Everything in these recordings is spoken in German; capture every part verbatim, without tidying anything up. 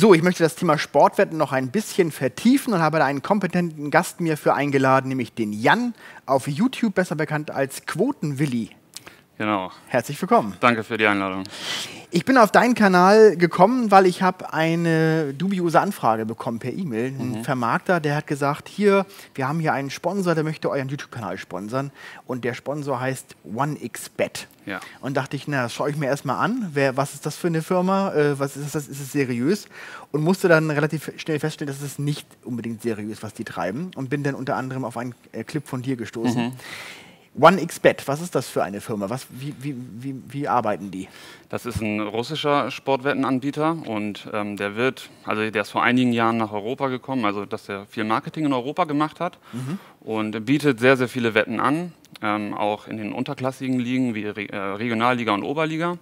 So, ich möchte das Thema Sportwetten noch ein bisschen vertiefen und habe da einen kompetenten Gast mir für eingeladen, nämlich den Jan, auf YouTube besser bekannt als Quotenwilli. Genau. Herzlich willkommen. Danke für die Einladung. Ich bin auf deinen Kanal gekommen, weil ich habe eine dubiose Anfrage bekommen per E-Mail. Ein Mhm. Vermarkter, der hat gesagt, hier, wir haben hier einen Sponsor, der möchte euren YouTube-Kanal sponsern. Und der Sponsor heißt one x bet. Ja. Und dachte ich, na, das schaue ich mir erstmal an. Wer, was ist das für eine Firma? Äh, was ist das? Ist es seriös? Und musste dann relativ schnell feststellen, dass es nicht unbedingt seriös, was die treiben. Und bin dann unter anderem auf einen äh, Clip von dir gestoßen. Mhm. one x bet, was ist das für eine Firma? Was, wie, wie, wie, wie arbeiten die? Das ist ein russischer Sportwettenanbieter und ähm, der wird, also der ist vor einigen Jahren nach Europa gekommen, also dass er viel Marketing in Europa gemacht hat mhm. und bietet sehr, sehr viele Wetten an, ähm, auch in den unterklassigen Ligen wie Re äh, Regionalliga und Oberliga.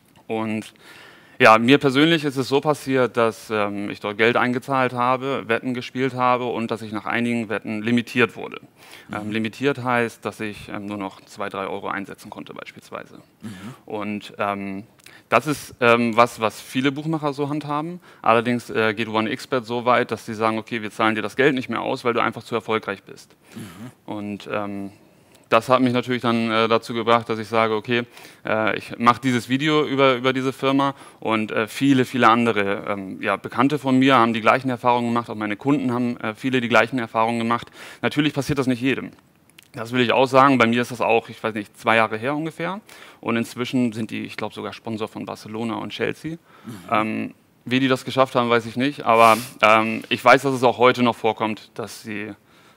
Und ja, mir persönlich ist es so passiert, dass ähm, ich dort Geld eingezahlt habe, Wetten gespielt habe und dass ich nach einigen Wetten limitiert wurde. Mhm. Ähm, limitiert heißt, dass ich ähm, nur noch zwei, drei Euro einsetzen konnte beispielsweise. Mhm. Und ähm, das ist ähm, was, was viele Buchmacher so handhaben. Allerdings äh, geht one x bet so weit, dass sie sagen, okay, wir zahlen dir das Geld nicht mehr aus, weil du einfach zu erfolgreich bist. Mhm. Und ähm, das hat mich natürlich dann äh, dazu gebracht, dass ich sage, okay, äh, ich mache dieses Video über, über diese Firma und äh, viele, viele andere ähm, ja, Bekannte von mir haben die gleichen Erfahrungen gemacht, auch meine Kunden haben äh, viele die gleichen Erfahrungen gemacht. Natürlich passiert das nicht jedem. Das will ich auch sagen, bei mir ist das auch, ich weiß nicht, zwei Jahre her ungefähr und inzwischen sind die, ich glaube sogar Sponsor von Barcelona und Chelsea. Mhm. Ähm, wie die das geschafft haben, weiß ich nicht, aber ähm, ich weiß, dass es auch heute noch vorkommt, dass sie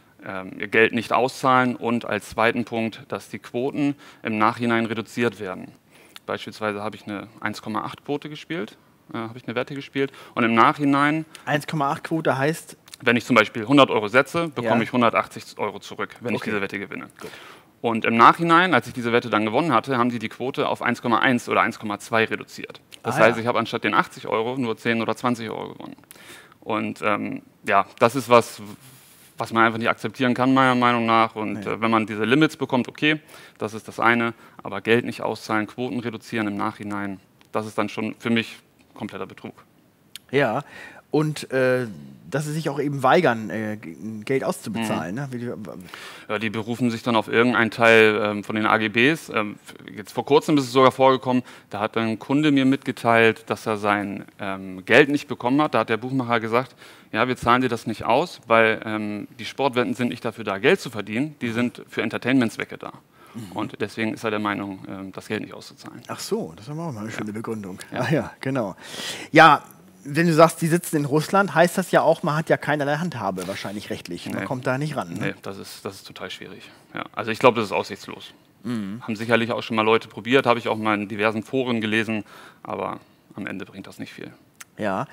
ihr Geld nicht auszahlen und als zweiten Punkt, dass die Quoten im Nachhinein reduziert werden. Beispielsweise habe ich eine eins Komma acht Quote gespielt, äh, habe ich eine Wette gespielt und im Nachhinein... eins Komma acht Quote heißt? Wenn ich zum Beispiel hundert Euro setze, bekomme ja. ich hundertachtzig Euro zurück, wenn okay. ich diese Wette gewinne. Gut. Und im Nachhinein, als ich diese Wette dann gewonnen hatte, haben die die Quote auf eins Komma eins oder eins Komma zwei reduziert. Das ah, heißt, ja. ich habe anstatt den achtzig Euro nur zehn oder zwanzig Euro gewonnen. Und ähm, ja, das ist was... was man einfach nicht akzeptieren kann, meiner Meinung nach. Und ja. äh, wenn man diese Limits bekommt, okay, das ist das eine, aber Geld nicht auszahlen, Quoten reduzieren im Nachhinein, das ist dann schon für mich kompletter Betrug. Ja, und äh, dass sie sich auch eben weigern, äh, Geld auszubezahlen. Mhm. Ne? Ja, die berufen sich dann auf irgendeinen Teil ähm, von den A G Bs. Ähm, jetzt vor kurzem ist es sogar vorgekommen, da hat ein Kunde mir mitgeteilt, dass er sein ähm, Geld nicht bekommen hat. Da hat der Buchmacher gesagt, ja, wir zahlen dir das nicht aus, weil ähm, die Sportwetten sind nicht dafür da, Geld zu verdienen, die sind für Entertainment-Zwecke da. Mhm. Und deswegen ist er der Meinung, ähm, das Geld nicht auszuzahlen. Ach so, das ist aber auch mal eine schöne ja. Begründung. Ja. Ah, ja, genau. Ja, wenn du sagst, die sitzen in Russland, heißt das ja auch, man hat ja keinerlei Handhabe wahrscheinlich rechtlich. Man nee. kommt da nicht ran. Ne? Nee, das ist, das ist total schwierig. Ja. Also ich glaube, das ist aussichtslos. Mhm. Haben sicherlich auch schon mal Leute probiert, habe ich auch mal in diversen Foren gelesen, aber am Ende bringt das nicht viel. Ja.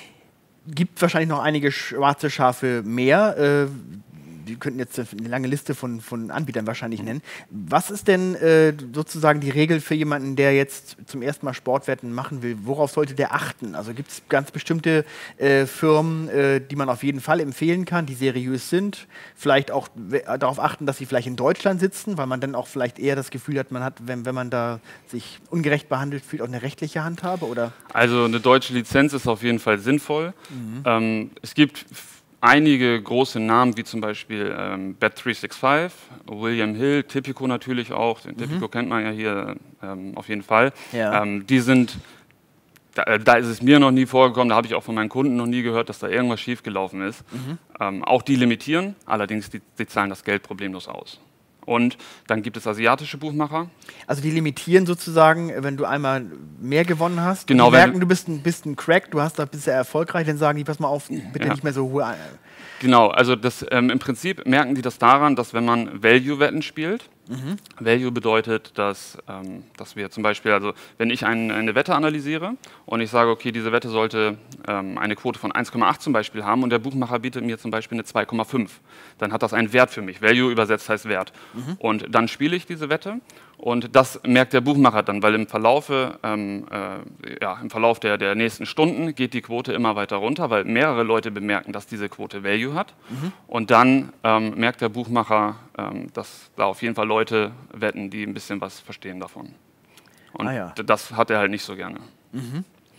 Gibt wahrscheinlich noch einige schwarze Schafe mehr. Äh, wir könnten jetzt eine lange Liste von, von Anbietern wahrscheinlich nennen. Was ist denn äh, sozusagen die Regel für jemanden, der jetzt zum ersten Mal Sportwetten machen will? Worauf sollte der achten? Also gibt es ganz bestimmte äh, Firmen, äh, die man auf jeden Fall empfehlen kann, die seriös sind? Vielleicht auch darauf achten, dass sie vielleicht in Deutschland sitzen, weil man dann auch vielleicht eher das Gefühl hat, man hat, wenn, wenn man da sich ungerecht behandelt fühlt, auch eine rechtliche Handhabe? Oder? Also eine deutsche Lizenz ist auf jeden Fall sinnvoll. Mhm. Ähm, es gibt einige große Namen, wie zum Beispiel ähm, bet drei sechs fünf, William Hill, Tipico natürlich auch, den mhm. Tipico kennt man ja hier ähm, auf jeden Fall. Ja. Ähm, die sind, da, da ist es mir noch nie vorgekommen, da habe ich auch von meinen Kunden noch nie gehört, dass da irgendwas schiefgelaufen ist. Mhm. Ähm, auch die limitieren, allerdings die, die zahlen das Geld problemlos aus. Und dann gibt es asiatische Buchmacher. Also die limitieren sozusagen, wenn du einmal mehr gewonnen hast. Genau, die merken, du bist ein, bist ein Crack, du hast da bist sehr erfolgreich, dann sagen die, pass mal auf, bitte ja. nicht mehr so hohe. Genau, also das, ähm, im Prinzip merken die das daran, dass wenn man Value-Wetten spielt, mhm. Value bedeutet, dass, ähm, dass wir zum Beispiel, also wenn ich ein, eine Wette analysiere und ich sage, okay, diese Wette sollte ähm, eine Quote von eins Komma acht zum Beispiel haben und der Buchmacher bietet mir zum Beispiel eine zwei Komma fünf, dann hat das einen Wert für mich. Value übersetzt heißt Wert. Mhm. Und dann spiele ich diese Wette und das merkt der Buchmacher dann, weil im Verlaufe, ähm, äh, ja, im Verlauf der, der nächsten Stunden geht die Quote immer weiter runter, weil mehrere Leute bemerken, dass diese Quote Value hat. Mhm. Und dann ähm, merkt der Buchmacher, ähm, dass da auf jeden Fall Leute wetten, die ein bisschen was verstehen davon. Und ah, ja. das hat er halt nicht so gerne. Mhm.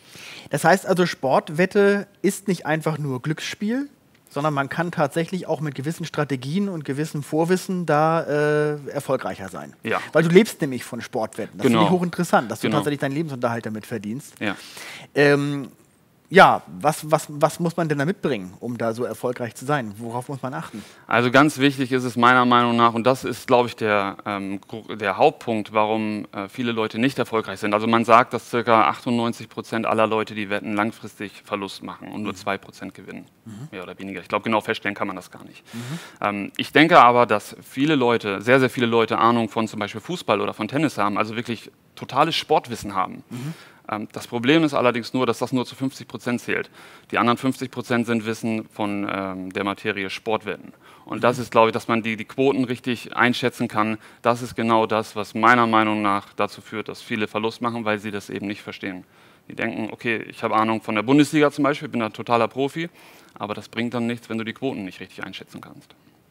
Das heißt also, Sportwette ist nicht einfach nur Glücksspiel, sondern man kann tatsächlich auch mit gewissen Strategien und gewissem Vorwissen da äh, erfolgreicher sein. Ja. Weil du lebst nämlich von Sportwetten. Das Genau. finde ich hochinteressant, dass du Genau. tatsächlich deinen Lebensunterhalt damit verdienst. Ja. Ähm, ja, was, was, was muss man denn da mitbringen, um da so erfolgreich zu sein? Worauf muss man achten? Also ganz wichtig ist es meiner Meinung nach, und das ist, glaube ich, der, ähm, der Hauptpunkt, warum äh, viele Leute nicht erfolgreich sind. Also man sagt, dass ca. achtundneunzig Prozent aller Leute, die wetten, langfristig Verlust machen und nur zwei Prozent gewinnen, mhm. mehr oder weniger. Ich glaube, genau feststellen kann man das gar nicht. Mhm. Ähm, ich denke aber, dass viele Leute, sehr, sehr viele Leute Ahnung von zum Beispiel Fußball oder von Tennis haben, also wirklich totales Sportwissen haben. Mhm. Das Problem ist allerdings nur, dass das nur zu fünfzig Prozent zählt. Die anderen fünfzig Prozent sind Wissen von ähm, der Materie Sportwetten. Und das ist, glaube ich, dass man die, die Quoten richtig einschätzen kann. Das ist genau das, was meiner Meinung nach dazu führt, dass viele Verlust machen, weil sie das eben nicht verstehen. Die denken, okay, ich habe Ahnung von der Bundesliga zum Beispiel, bin ein totaler Profi, aber das bringt dann nichts, wenn du die Quoten nicht richtig einschätzen kannst.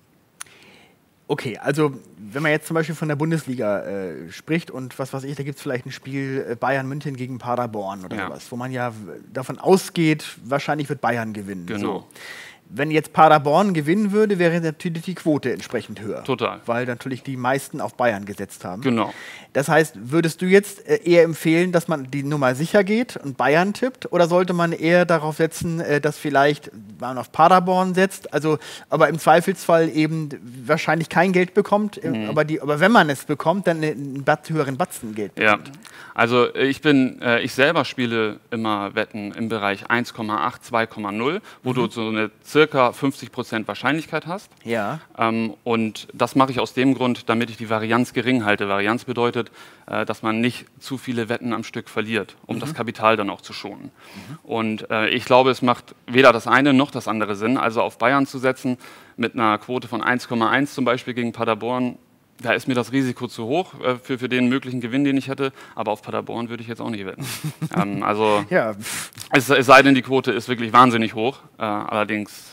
Okay, also wenn man jetzt zum Beispiel von der Bundesliga äh, spricht und was weiß ich, da gibt es vielleicht ein Spiel äh, Bayern München gegen Paderborn oder ja. sowas, wo man ja davon ausgeht, wahrscheinlich wird Bayern gewinnen. Genau. So. Wenn jetzt Paderborn gewinnen würde, wäre natürlich die Quote entsprechend höher. Total. Weil natürlich die meisten auf Bayern gesetzt haben. Genau. Das heißt, würdest du jetzt eher empfehlen, dass man die Nummer sicher geht und Bayern tippt? Oder sollte man eher darauf setzen, dass vielleicht man auf Paderborn setzt, also aber im Zweifelsfall eben wahrscheinlich kein Geld bekommt, mhm. aber, die, aber wenn man es bekommt, dann einen Bat höheren Batzen Geld bekommt? Ja, also ich bin, äh, ich selber spiele immer Wetten im Bereich eins Komma acht, zwei Komma null, wo mhm. du so eine circa fünfzig Prozent Wahrscheinlichkeit hast. Ja. Ähm, und das mache ich aus dem Grund, damit ich die Varianz gering halte. Varianz bedeutet, äh, dass man nicht zu viele Wetten am Stück verliert, um mhm. das Kapital dann auch zu schonen. Mhm. Und äh, ich glaube, es macht weder das eine noch das andere Sinn. Also auf Bayern zu setzen mit einer Quote von eins Komma eins zum Beispiel gegen Paderborn, da ist mir das Risiko zu hoch äh, für, für den möglichen Gewinn, den ich hätte. Aber auf Paderborn würde ich jetzt auch nicht wetten. ähm, also ja. es, es sei denn, die Quote ist wirklich wahnsinnig hoch. Äh, allerdings,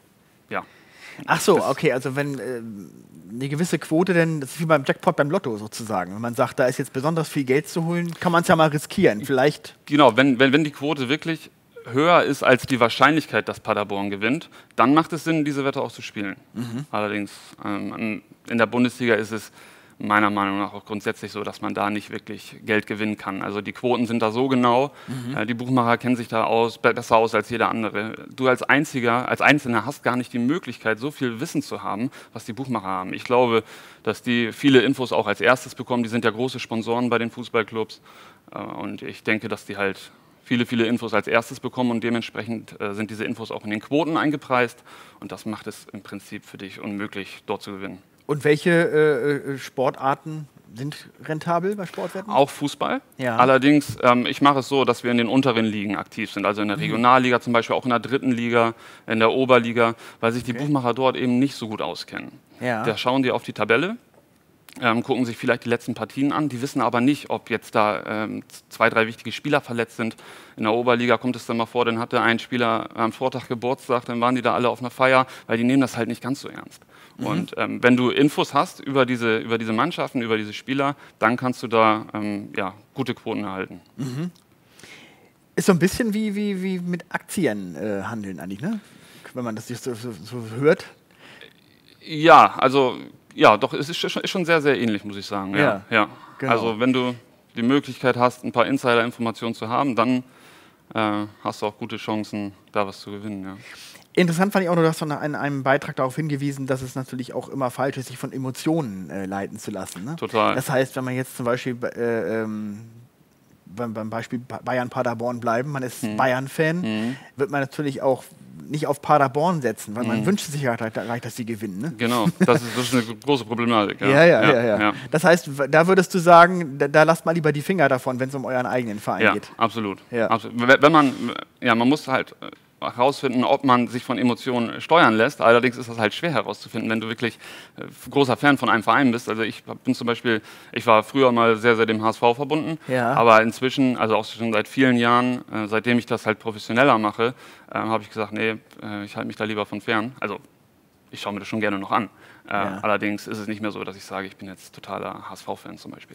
ja. Ach so, okay, also wenn äh, eine gewisse Quote, denn das ist wie beim Jackpot beim Lotto sozusagen. Wenn man sagt, da ist jetzt besonders viel Geld zu holen, kann man es ja mal riskieren. Vielleicht. Genau, wenn, wenn, wenn die Quote wirklich höher ist als die Wahrscheinlichkeit, dass Paderborn gewinnt, dann macht es Sinn, diese Wette auch zu spielen. Mhm. Allerdings ähm, in der Bundesliga ist es meiner Meinung nach auch grundsätzlich so, dass man da nicht wirklich Geld gewinnen kann. Also die Quoten sind da so genau, mhm. äh, die Buchmacher kennen sich da aus, besser aus als jeder andere. Du als Einziger, als Einzelner hast gar nicht die Möglichkeit, so viel Wissen zu haben, was die Buchmacher haben. Ich glaube, dass die viele Infos auch als erstes bekommen. Die sind ja große Sponsoren bei den Fußballclubs äh, und ich denke, dass die halt viele, viele Infos als erstes bekommen und dementsprechend äh, sind diese Infos auch in den Quoten eingepreist und das macht es im Prinzip für dich unmöglich, dort zu gewinnen. Und welche äh, Sportarten sind rentabel bei Sportwetten? Auch Fußball. Ja. Allerdings, ähm, ich mache es so, dass wir in den unteren Ligen aktiv sind, also in der Regionalliga zum Beispiel, auch in der dritten Liga, in der Oberliga, weil sich die okay. Buchmacher dort eben nicht so gut auskennen. Ja. Da schauen die auf die Tabelle, Ähm, gucken sich vielleicht die letzten Partien an, die wissen aber nicht, ob jetzt da ähm, zwei, drei wichtige Spieler verletzt sind. In der Oberliga kommt es dann mal vor, dann hatte ein Spieler am Vortag Geburtstag, dann waren die da alle auf einer Feier, weil die nehmen das halt nicht ganz so ernst. Mhm. Und ähm, wenn du Infos hast über diese, über diese Mannschaften, über diese Spieler, dann kannst du da ähm, ja, gute Quoten erhalten. Mhm. Ist so ein bisschen wie, wie, wie mit Aktien äh, handeln eigentlich, ne? Wenn man das so, so, so hört. Ja, also ja, doch, es ist schon, ist schon sehr, sehr ähnlich, muss ich sagen. Ja, ja, ja. Genau. Also wenn du die Möglichkeit hast, ein paar Insider-Informationen zu haben, dann äh, hast du auch gute Chancen, da was zu gewinnen. Ja. Interessant fand ich auch nur, dass du in einem Beitrag darauf hingewiesen, dass es natürlich auch immer falsch ist, sich von Emotionen äh, leiten zu lassen. Ne? Total. Das heißt, wenn man jetzt zum Beispiel äh, ähm, beim, beim Beispiel Bayern-Paderborn bleiben, man ist hm. Bayern-Fan, hm. wird man natürlich auch nicht auf Paderborn setzen, weil man mhm. wünscht sich ja gleich, dass sie gewinnen. Ne? Genau, das ist, das ist eine große Problematik. Ja. Ja, ja, ja, ja, ja. Das heißt, da würdest du sagen, da, da lasst mal lieber die Finger davon, wenn es um euren eigenen Verein ja, geht. Absolut. Ja, absolut. Wenn man, ja, man muss halt herausfinden, ob man sich von Emotionen steuern lässt. Allerdings ist das halt schwer herauszufinden, wenn du wirklich äh, großer Fan von einem Verein bist. Also ich bin zum Beispiel, ich war früher mal sehr, sehr dem H S V verbunden, ja. aber inzwischen, also auch schon seit vielen Jahren, äh, seitdem ich das halt professioneller mache, äh, habe ich gesagt, nee, äh, ich halte mich da lieber von fern. Also ich schaue mir das schon gerne noch an. Äh, ja. Allerdings ist es nicht mehr so, dass ich sage, ich bin jetzt totaler H S V-Fan zum Beispiel.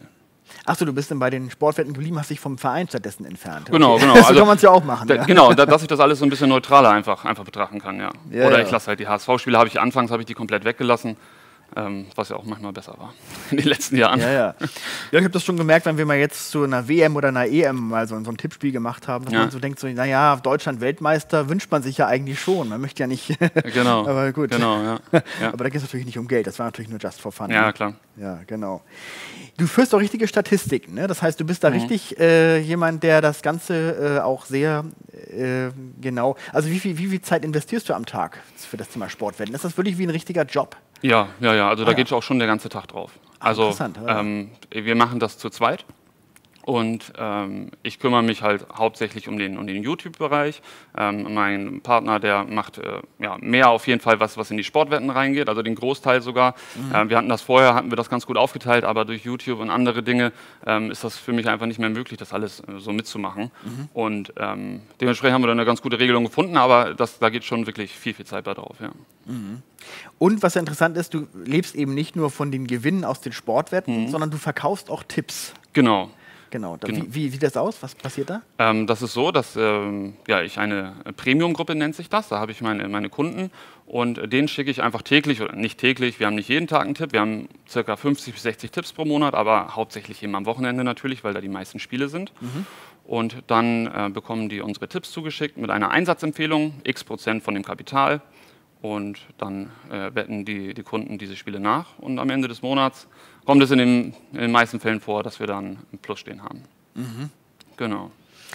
Achso, du bist dann bei den Sportwetten geblieben, hast dich vom Verein stattdessen entfernt. Genau, okay. genau. So also, kann man es ja auch machen. Da, ja. Genau, da, dass ich das alles so ein bisschen neutraler einfach, einfach betrachten kann, ja. ja Oder ja. ich lasse halt die H S V-Spiele, habe ich anfangs habe ich die komplett weggelassen. Ähm, was ja auch manchmal besser war in den letzten Jahren. Ja, ja. Ja, ich habe das schon gemerkt, wenn wir mal jetzt zu einer W M oder einer E M mal so, so ein Tippspiel gemacht haben, dass ja. man so denkt, so, naja, Deutschland Weltmeister wünscht man sich ja eigentlich schon. Man möchte ja nicht. Genau. Aber gut. Genau, ja. Ja. Aber da geht es natürlich nicht um Geld, das war natürlich nur just for fun. Ja, ne? klar. Ja, genau. Du führst auch richtige Statistiken, ne? Das heißt, du bist da mhm. richtig äh, jemand, der das Ganze äh, auch sehr äh, genau. Also wie viel, wie viel Zeit investierst du am Tag für das Thema Sportwetten? Ist das wirklich wie ein richtiger Job? Ja, ja, ja. Also ah, da ja. geht auch schon der ganze Tag drauf. Ach, also interessant, ja. ähm, wir machen das zu zweit. Und ähm, ich kümmere mich halt hauptsächlich um den, um den YouTube-Bereich. Ähm, mein Partner, der macht äh, ja, mehr auf jeden Fall, was, was in die Sportwetten reingeht, also den Großteil sogar. Mhm. Ähm, wir hatten das vorher, hatten wir das ganz gut aufgeteilt, aber durch YouTube und andere Dinge ähm, ist das für mich einfach nicht mehr möglich, das alles äh, so mitzumachen. Mhm. Und ähm, dementsprechend haben wir da eine ganz gute Regelung gefunden, aber das, da geht schon wirklich viel, viel Zeit bei drauf. Ja. Mhm. Und was ja interessant ist, du lebst eben nicht nur von den Gewinnen aus den Sportwetten, mhm. sondern du verkaufst auch Tipps. Genau. Genau. genau. Wie, wie sieht das aus? Was passiert da? Ähm, das ist so, dass ähm, ja, ich eine Premium-Gruppe nennt sich das. Da habe ich meine, meine Kunden und denen schicke ich einfach täglich oder nicht täglich. Wir haben nicht jeden Tag einen Tipp. Wir haben ca. fünfzig bis sechzig Tipps pro Monat, aber hauptsächlich eben am Wochenende natürlich, weil da die meisten Spiele sind. Mhm. Und dann äh, bekommen die unsere Tipps zugeschickt mit einer Einsatzempfehlung, x Prozent von dem Kapital. Und dann äh, wetten die, die Kunden diese Spiele nach. Und am Ende des Monats kommt es in den, in den meisten Fällen vor, dass wir dann ein Plus stehen haben. Mhm. Genau.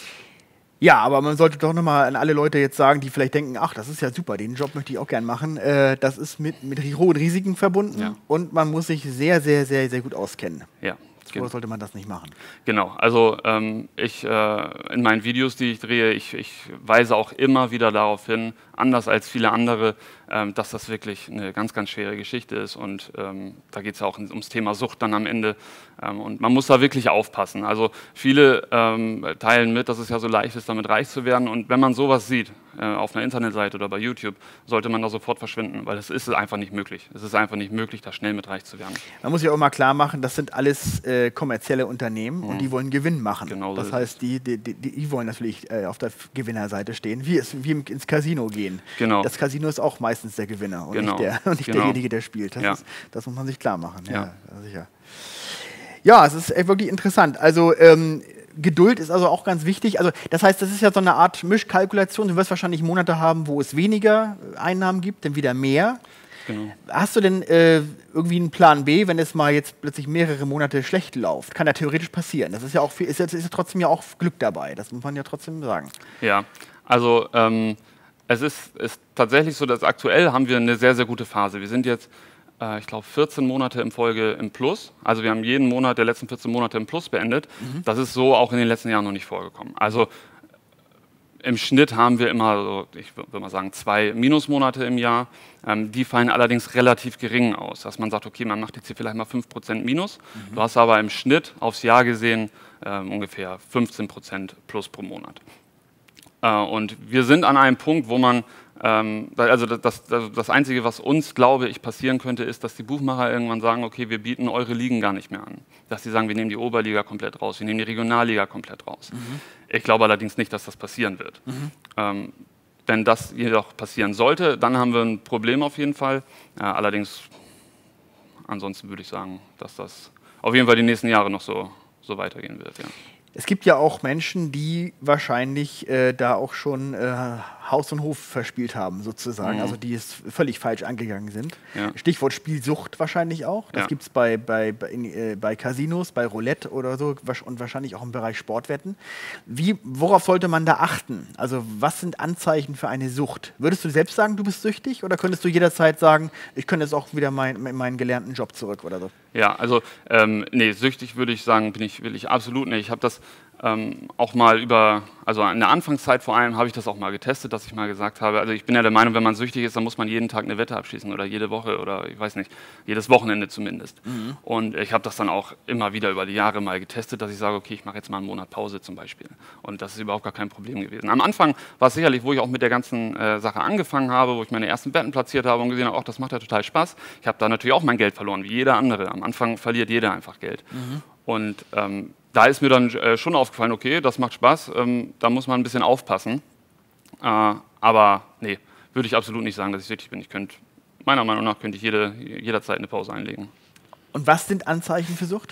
Ja, aber man sollte doch nochmal an alle Leute jetzt sagen, die vielleicht denken, ach, das ist ja super, den Job möchte ich auch gern machen. Äh, das ist mit, mit hohen Risiken verbunden ja. und man muss sich sehr, sehr, sehr, sehr gut auskennen. Ja. Oder sollte man das nicht machen? Genau, also ähm, ich äh, in meinen Videos, die ich drehe, ich, ich weise auch immer wieder darauf hin, anders als viele andere, ähm, dass das wirklich eine ganz, ganz schwere Geschichte ist und ähm, da geht es ja auch ums Thema Sucht dann am Ende ähm, und man muss da wirklich aufpassen. Also viele ähm, teilen mit, dass es ja so leicht ist, damit reich zu werden und wenn man sowas sieht, äh, auf einer Internetseite oder bei YouTube, sollte man da sofort verschwinden, weil es ist einfach nicht möglich. Es ist einfach nicht möglich, da schnell mit reich zu werden. Man muss ja auch mal klar machen, das sind alles äh, kommerzielle Unternehmen mhm. und die wollen Gewinn machen. Genau so das heißt, die, die, die, die wollen natürlich äh, auf der Gewinnerseite stehen, wie, es, wie ins Casino gehen. Genau. Das Casino ist auch meistens der Gewinner und genau. nicht, der, und nicht genau. derjenige, der spielt. Das, ja. ist, das muss man sich klar machen. Ja, ja. sicher. Ja, es ist wirklich interessant. Also ähm, Geduld ist also auch ganz wichtig. Also das heißt, das ist ja so eine Art Mischkalkulation. Du wirst wahrscheinlich Monate haben, wo es weniger Einnahmen gibt, dann wieder mehr. Genau. Hast du denn äh, irgendwie einen Plan B, wenn es mal jetzt plötzlich mehrere Monate schlecht läuft? Kann ja theoretisch passieren. Das ist ja auch viel, ist, ja, ist ja trotzdem ja auch Glück dabei. Das muss man ja trotzdem sagen. Ja, also ähm, es ist, ist tatsächlich so, dass aktuell haben wir eine sehr, sehr gute Phase. Wir sind jetzt, äh, ich glaube, vierzehn Monate in Folge im Plus. Also wir haben jeden Monat der letzten vierzehn Monate im Plus beendet. Mhm. Das ist so auch in den letzten Jahren noch nicht vorgekommen. Also im Schnitt haben wir immer, so, ich würde mal sagen, zwei Minusmonate im Jahr. Ähm, die fallen allerdings relativ gering aus, dass man sagt, okay, man macht jetzt hier vielleicht mal fünf Prozent Minus. Mhm. Du hast aber im Schnitt aufs Jahr gesehen ähm, ungefähr fünfzehn Prozent plus pro Monat. Äh, und wir sind an einem Punkt, wo man, ähm, also das, das, das Einzige, was uns, glaube ich, passieren könnte, ist, dass die Buchmacher irgendwann sagen, okay, wir bieten eure Ligen gar nicht mehr an. Dass sie sagen, wir nehmen die Oberliga komplett raus, wir nehmen die Regionalliga komplett raus. Mhm. Ich glaube allerdings nicht, dass das passieren wird. Mhm. Ähm, wenn das jedoch passieren sollte, dann haben wir ein Problem auf jeden Fall. Äh, allerdings, ansonsten würde ich sagen, dass das auf jeden Fall die nächsten Jahre noch so, so weitergehen wird. Ja. Es gibt ja auch Menschen, die wahrscheinlich äh, da auch schon äh, Haus und Hof verspielt haben, sozusagen. Mhm. Also die es völlig falsch angegangen sind. Ja. Stichwort Spielsucht wahrscheinlich auch. Das ja. gibt es bei, bei, bei, äh, bei Casinos, bei Roulette oder so und wahrscheinlich auch im Bereich Sportwetten. Wie, worauf sollte man da achten? Also was sind Anzeichen für eine Sucht? Würdest du selbst sagen, du bist süchtig? Oder könntest du jederzeit sagen, ich könnte jetzt auch wieder mein, in meinen gelernten Job zurück oder so? Ja, also ähm, nee, süchtig würde ich sagen, bin ich, will ich absolut nicht. Ich habe das ähm, auch mal über, also in der Anfangszeit vor allem habe ich das auch mal getestet, dass ich mal gesagt habe, also ich bin ja der Meinung, wenn man süchtig ist, dann muss man jeden Tag eine Wette abschließen oder jede Woche oder ich weiß nicht, jedes Wochenende zumindest. Mhm. Und ich habe das dann auch immer wieder über die Jahre mal getestet, dass ich sage, okay, ich mache jetzt mal einen Monat Pause zum Beispiel. Und das ist überhaupt gar kein Problem gewesen. Am Anfang war es sicherlich, wo ich auch mit der ganzen äh, Sache angefangen habe, wo ich meine ersten Wetten platziert habe und gesehen habe, ach, das macht ja total Spaß. Ich habe da natürlich auch mein Geld verloren, wie jeder andere. Am Anfang verliert jeder einfach Geld. Mhm. Und ähm, da ist mir dann äh, schon aufgefallen, okay, das macht Spaß, ähm, da muss man ein bisschen aufpassen. Äh, aber nee, würde ich absolut nicht sagen, dass ich süchtig bin. Ich könnte, meiner Meinung nach könnte ich jede, jederzeit eine Pause einlegen. Und was sind Anzeichen für Sucht?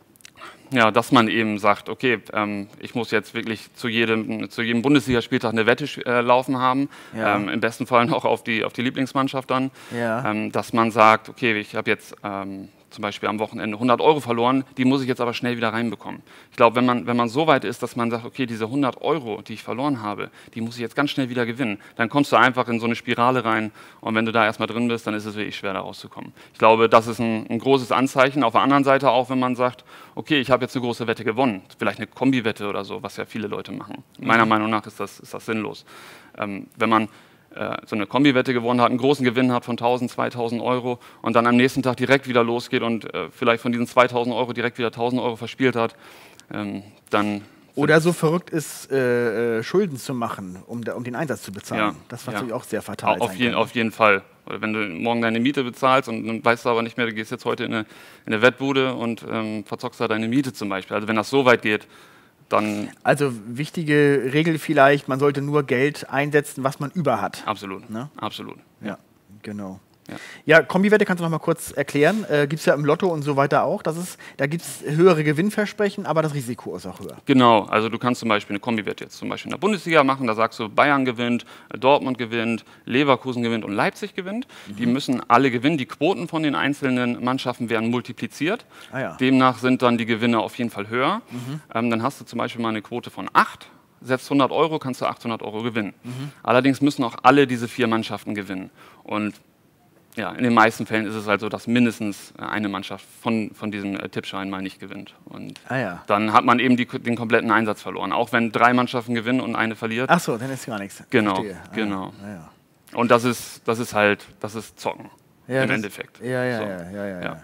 Ja, dass man eben sagt, okay, ähm, ich muss jetzt wirklich zu jedem, zu jedem Bundesligaspieltag eine Wette äh, laufen haben, ja. ähm, im besten Fall noch auf die, auf die Lieblingsmannschaft dann, ja. ähm, dass man sagt, okay, ich habe jetzt ähm, zum Beispiel am Wochenende hundert Euro verloren, die muss ich jetzt aber schnell wieder reinbekommen. Ich glaube, wenn man, wenn man so weit ist, dass man sagt, okay, diese hundert Euro, die ich verloren habe, die muss ich jetzt ganz schnell wieder gewinnen, dann kommst du einfach in so eine Spirale rein und wenn du da erstmal drin bist, dann ist es wirklich schwer, da rauszukommen. Ich glaube, das ist ein, ein großes Anzeichen. Auf der anderen Seite auch, wenn man sagt, okay, ich habe jetzt eine große Wette gewonnen, vielleicht eine Kombi-Wette oder so, was ja viele Leute machen. Meiner mhm. Meinung nach ist das, ist das sinnlos. Ähm, wenn man so eine Kombi-Wette gewonnen hat, einen großen Gewinn hat von tausend, zweitausend Euro und dann am nächsten Tag direkt wieder losgeht und äh, vielleicht von diesen zweitausend Euro direkt wieder tausend Euro verspielt hat, ähm, dann... Oder so verrückt ist, äh, Schulden zu machen, um, um den Einsatz zu bezahlen. Ja, das war ja. natürlich auch sehr fatal. Auf, jeden, auf jeden Fall. Oder wenn du morgen deine Miete bezahlst und dann weißt du aber nicht mehr, du gehst jetzt heute in eine, in eine Wettbude und ähm, verzockst da deine Miete zum Beispiel. Also wenn das so weit geht, dann... Also wichtige Regel vielleicht, man sollte nur Geld einsetzen, was man über hat. Absolut, ne? Absolut. Ja, ja genau. Ja, ja Kombi-Wette kannst du noch mal kurz erklären. Äh, gibt es ja im Lotto und so weiter auch. Das ist, da gibt es höhere Gewinnversprechen, aber das Risiko ist auch höher. Genau, also du kannst zum Beispiel eine Kombi-Wette jetzt zum Beispiel in der Bundesliga machen. Da sagst du, Bayern gewinnt, Dortmund gewinnt, Leverkusen gewinnt und Leipzig gewinnt. Mhm. Die müssen alle gewinnen. Die Quoten von den einzelnen Mannschaften werden multipliziert. Ah, ja. Demnach sind dann die Gewinne auf jeden Fall höher. Mhm. Ähm, dann hast du zum Beispiel mal eine Quote von acht. Setzt hundert Euro, kannst du achthundert Euro gewinnen. Mhm. Allerdings müssen auch alle diese vier Mannschaften gewinnen. Und ja, in den meisten Fällen ist es halt so, dass mindestens eine Mannschaft von, von diesem äh, Tippschein mal nicht gewinnt. Und ah, ja. dann hat man eben die, den kompletten Einsatz verloren. Auch wenn drei Mannschaften gewinnen und eine verliert. Ach so, dann ist gar nichts. Genau, ah, genau. Ah, ja. Und das ist, das ist halt, das ist Zocken ja, im das, Endeffekt. Ja, ja, so. ja, ja, ja, ja. ja.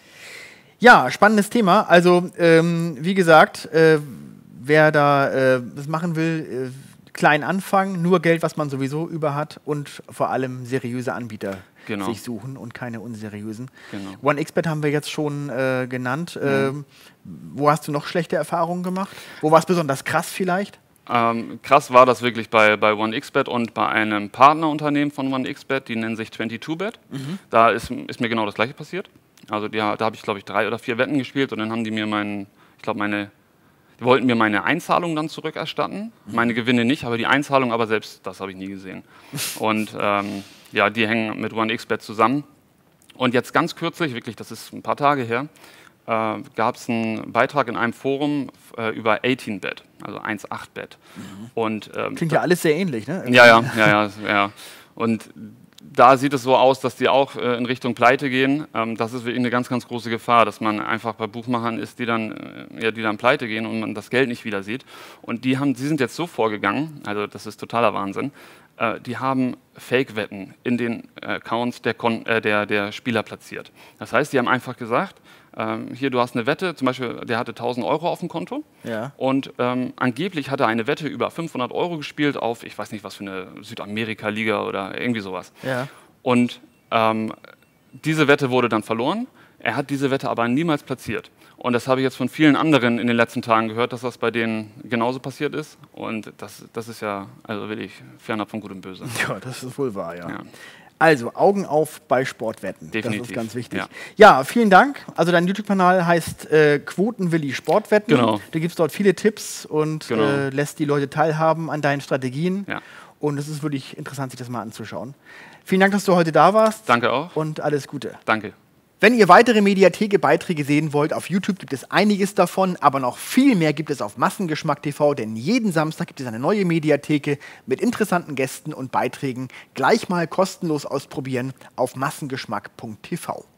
Ja, spannendes Thema. Also, ähm, wie gesagt, äh, wer da äh, das machen will, äh, klein anfangen, nur Geld, was man sowieso über hat und vor allem seriöse Anbieter genau. sich suchen und keine unseriösen. Genau. OneXBet haben wir jetzt schon äh, genannt. Mhm. Ähm, wo hast du noch schlechte Erfahrungen gemacht? Wo war es besonders krass vielleicht? Ähm, krass war das wirklich bei, bei OneXBet und bei einem Partnerunternehmen von OneXBet, die nennen sich zweiundzwanzig Bet. Mhm. Da ist, ist mir genau das Gleiche passiert. Also die, da habe ich, glaube ich, drei oder vier Wetten gespielt und dann haben die mir meinen, ich glaube, meine Die wollten mir meine Einzahlung dann zurückerstatten, mhm. meine Gewinne nicht, aber die Einzahlung, aber selbst das habe ich nie gesehen. Und ähm, ja, die hängen mit OneXBet zusammen. Und jetzt ganz kürzlich, wirklich, das ist ein paar Tage her, äh, gab es einen Beitrag in einem Forum äh, über achtzehn Bet, also eins Komma acht Bet. Mhm. Und, ähm, klingt ja alles sehr ähnlich, ne? Ja, ja, ja, ja, ja. Und da sieht es so aus, dass die auch äh, in Richtung Pleite gehen. Ähm, das ist wirklich eine ganz, ganz große Gefahr, dass man einfach bei Buchmachern ist, die dann, äh, ja, die dann pleite gehen und man das Geld nicht wieder sieht. Und die, haben, die sind jetzt so vorgegangen, also das ist totaler Wahnsinn, äh, die haben Fake-Wetten in den äh, Accounts der, Kon äh, der, der Spieler platziert. Das heißt, die haben einfach gesagt, ähm, hier, du hast eine Wette, zum Beispiel, der hatte tausend Euro auf dem Konto ja. und ähm, angeblich hat er eine Wette über fünfhundert Euro gespielt auf, ich weiß nicht, was für eine Südamerika-Liga oder irgendwie sowas. Ja. Und ähm, diese Wette wurde dann verloren, er hat diese Wette aber niemals platziert. Und das habe ich jetzt von vielen anderen in den letzten Tagen gehört, dass das bei denen genauso passiert ist. Und das, das ist ja also wirklich fernab von Gut und Böse. Ja, das ist wohl wahr, ja. ja. Also, Augen auf bei Sportwetten. Definitiv. Das ist ganz wichtig. Ja, ja vielen Dank. Also, dein YouTube-Kanal heißt äh, Quotenwilli Sportwetten. Genau. Du gibst dort viele Tipps und genau. äh, lässt die Leute teilhaben an deinen Strategien. Ja. Und es ist wirklich interessant, sich das mal anzuschauen. Vielen Dank, dass du heute da warst. Danke auch. Und alles Gute. Danke. Wenn ihr weitere Mediatheke-Beiträge sehen wollt, auf YouTube gibt es einiges davon, aber noch viel mehr gibt es auf Massengeschmack T V, denn jeden Samstag gibt es eine neue Mediatheke mit interessanten Gästen und Beiträgen. Gleich mal kostenlos ausprobieren auf massengeschmack punkt T V.